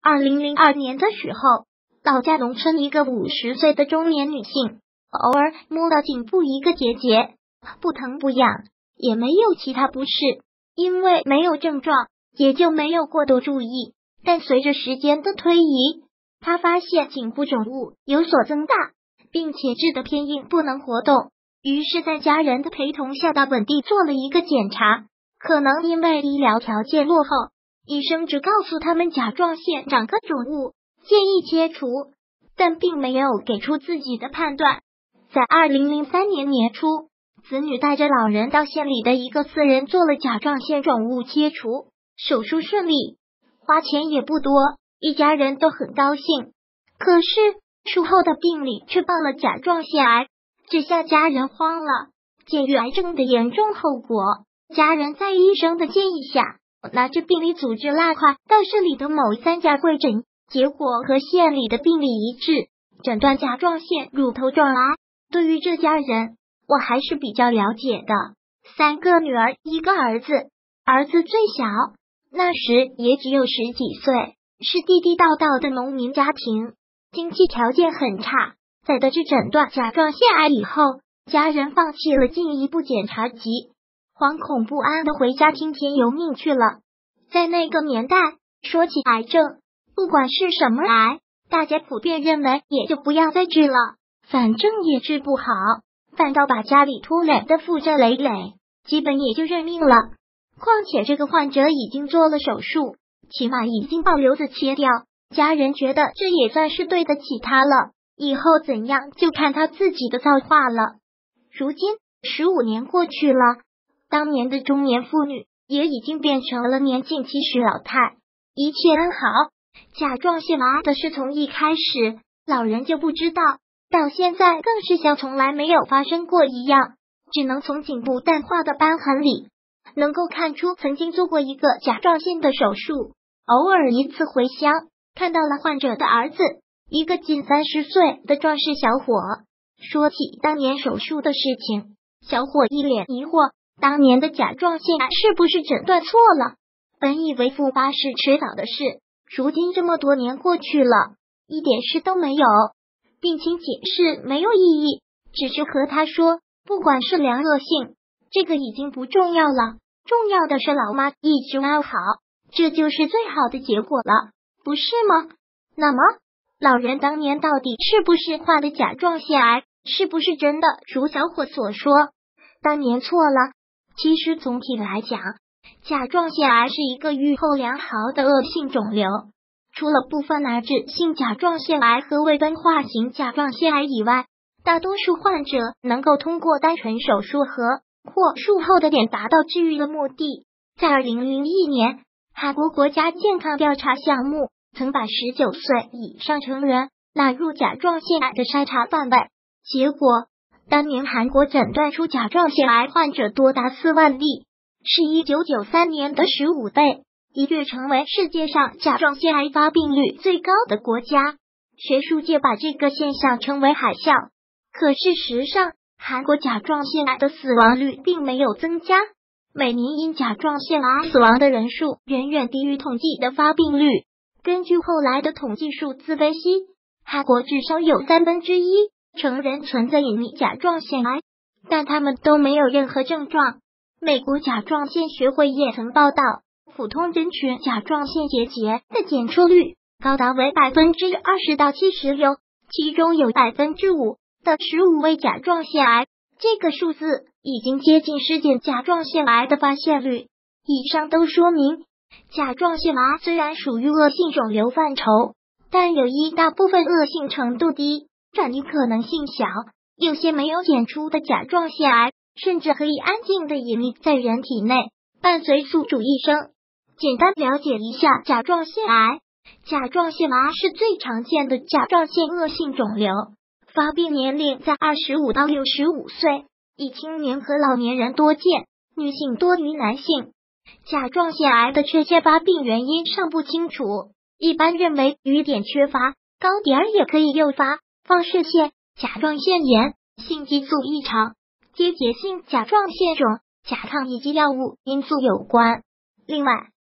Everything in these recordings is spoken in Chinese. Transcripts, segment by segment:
2002年的时候，老家农村一个50岁的中年女性，偶尔摸到颈部一个结节，不疼不痒，也没有其他不适，因为没有症状，也就没有过多注意。但随着时间的推移，她发现颈部肿物有所增大，并且质的偏硬，不能活动。于是，在家人的陪同下，到本地做了一个检查。可能因为医疗条件落后，医生只告诉他们甲状腺长个肿物，建议切除，但并没有给出自己的判断。在2003年年初，子女带着老人到县里的一个私人做了甲状腺肿物切除，手术顺利，花钱也不多，一家人都很高兴。可是术后的病理却报了甲状腺癌，这下家人慌了。鉴于癌症的严重后果，家人在医生的建议下，拿着病理组织拉块到市里的某3家会诊，结果和县里的病理一致，诊断甲状腺乳头状癌。对于这家人，我还是比较了解的，3个女儿1个儿子，儿子最小，那时也只有10几岁，是地地道道的农民家庭，经济条件很差。在得知诊断甲状腺癌以后，家人放弃了进一步检查及惶恐不安的回家听天由命去了。在那个年代，说起癌症，不管是什么癌，大家普遍认为也就不要再治了，反正也治不好，反倒把家里拖累的负债累累，基本也就认命了。况且这个患者已经做了手术，起码已经把瘤子切掉，家人觉得这也算是对得起他了，以后怎样就看他自己的造化了。如今15年过去了，当年的中年妇女也已经变成了年近70老太，一切安好。甲状腺癌的事从一开始老人就不知道，到现在更是像从来没有发生过一样，只能从颈部淡化的瘢痕里能够看出曾经做过一个甲状腺的手术。偶尔一次回乡，看到了患者的儿子，一个近30岁的壮士小伙，说起当年手术的事情，小伙一脸疑惑，当年的甲状腺癌是不是诊断错了？本以为复发是迟早的事，如今这么多年过去了，一点事都没有。病情解释没有意义，只是和他说，不管是良恶性，这个已经不重要了，重要的是老妈一直安好，这就是最好的结果了，不是吗？那么老人当年到底是不是患的甲状腺癌？是不是真的如小伙所说，当年错了？其实总体来讲，甲状腺癌是一个预后良好的恶性肿瘤。除了部分难治性甲状腺癌和未分化型甲状腺癌以外，大多数患者能够通过单纯手术或术后的点达到治愈的目的。在2001年，韩国国家健康调查项目曾把19岁以上成人纳入甲状腺癌的筛查范围，结果当年韩国诊断出甲状腺癌患者多达4万例，是1993年的15倍，一跃成为世界上甲状腺癌发病率最高的国家。学术界把这个现象称为海啸。可事实上，韩国甲状腺癌的死亡率并没有增加，每年因甲状腺癌死亡的人数远远低于统计的发病率。根据后来的统计数字分析，韩国至少有1/3成人存在隐匿甲状腺癌，但他们都没有任何症状。美国甲状腺学会也曾报道，普通人群甲状腺结节的检出率高达为20%到76%，其中有5%的15为甲状腺癌，这个数字已经接近世界甲状腺癌的发现率。以上都说明，甲状腺癌虽然属于恶性肿瘤范畴，但有一大部分恶性程度低，转移可能性小，有些没有检出的甲状腺癌甚至可以安静的隐匿在人体内，伴随宿主一生。简单了解一下甲状腺癌。甲状腺癌是最常见的甲状腺恶性肿瘤，发病年龄在25到65岁，以青年和老年人多见，女性多于男性。甲状腺癌的确切发病原因尚不清楚，一般认为瘀点缺乏，高点也可以诱发放射线、甲状腺炎、性激素异常、结节性甲状腺肿、甲亢以及药物因素有关。另外，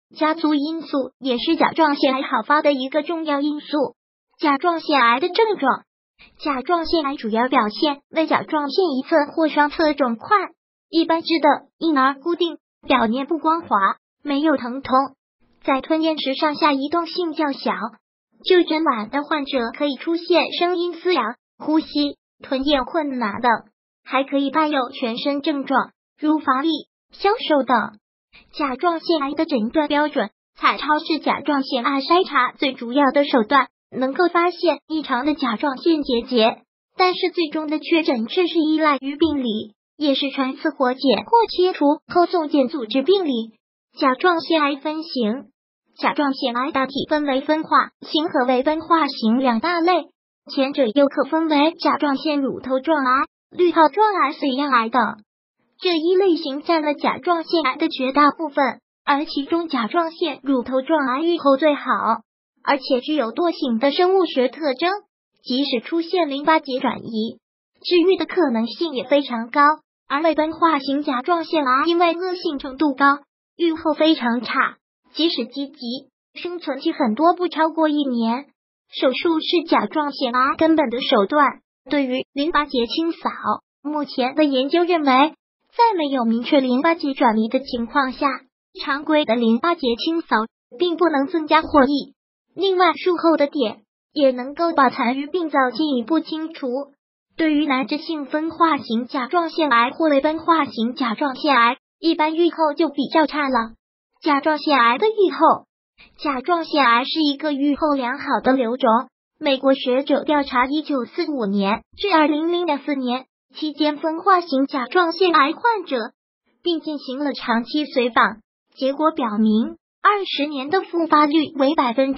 家族因素也是甲状腺癌好发的一个重要因素。甲状腺癌的症状，甲状腺癌主要表现为甲状腺一侧或双侧肿块，一般质的，因而固定，表面不光滑，没有疼痛，在吞咽时上下移动性较小。就诊晚的患者可以出现声音嘶哑、呼吸、吞咽困难等，还可以伴有全身症状，如乏力、消瘦等。甲状腺癌的诊断标准，彩超是甲状腺癌筛查最主要的手段，能够发现异常的甲状腺结节，但是最终的确诊却是依赖于病理，也是穿刺活检或切除后送检组织病理。甲状腺癌分型，甲状腺癌大体分为分化型和未分化型两大类，前者又可分为甲状腺乳头状癌、滤泡状癌、髓样癌等。这一类型占了甲状腺癌的绝大部分，而其中甲状腺乳头状癌预后最好，而且具有多型的生物学特征，即使出现淋巴结转移，治愈的可能性也非常高。而未分化型甲状腺癌因为恶性程度高，预后非常差，即使积极，生存期很多不超过1年。手术是甲状腺癌根本的手段。对于淋巴结清扫，目前的研究认为，在没有明确淋巴结转移的情况下，常规的淋巴结清扫并不能增加获益。另外，术后的碘也能够把残余病灶进一步清除。对于难治性分化型甲状腺癌或未分化型甲状腺癌，一般预后就比较差了。甲状腺癌的预后，甲状腺癌是一个预后良好的瘤种。美国学者调查1945年至2004年期间分化型甲状腺癌患者，并进行了长期随访，结果表明20年的复发率为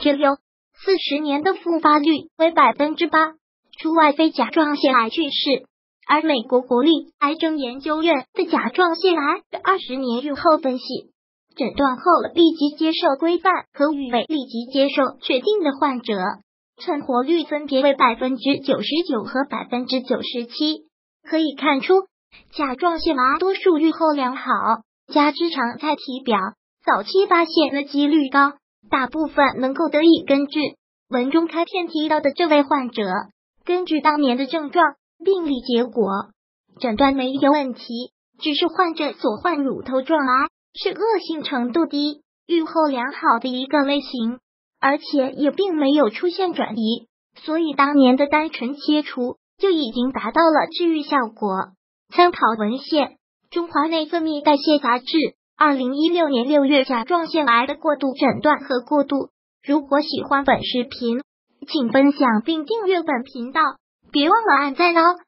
6%，40 年的复发率为 8%， 除外非甲状腺癌去世。而美国国立癌症研究院的甲状腺癌20年预后分析，诊断后立即接受规范和与未立即接受确定的患者，存活率分别为 99% 和 97%。可以看出，甲状腺癌多数预后良好，加之常态体表，早期发现的几率高，大部分能够得以根治。文中开篇提到的这位患者，根据当年的症状、病理结果，诊断没有问题，只是患者所患乳头状癌是恶性程度低、预后良好的一个类型，而且也并没有出现转移，所以当年的单纯切除就已经达到了治愈效果。参考文献：中华内分泌代谢杂志，2016年6月甲状腺癌的过度诊断和过渡。如果喜欢本视频，请分享并订阅本频道，别忘了按赞哦。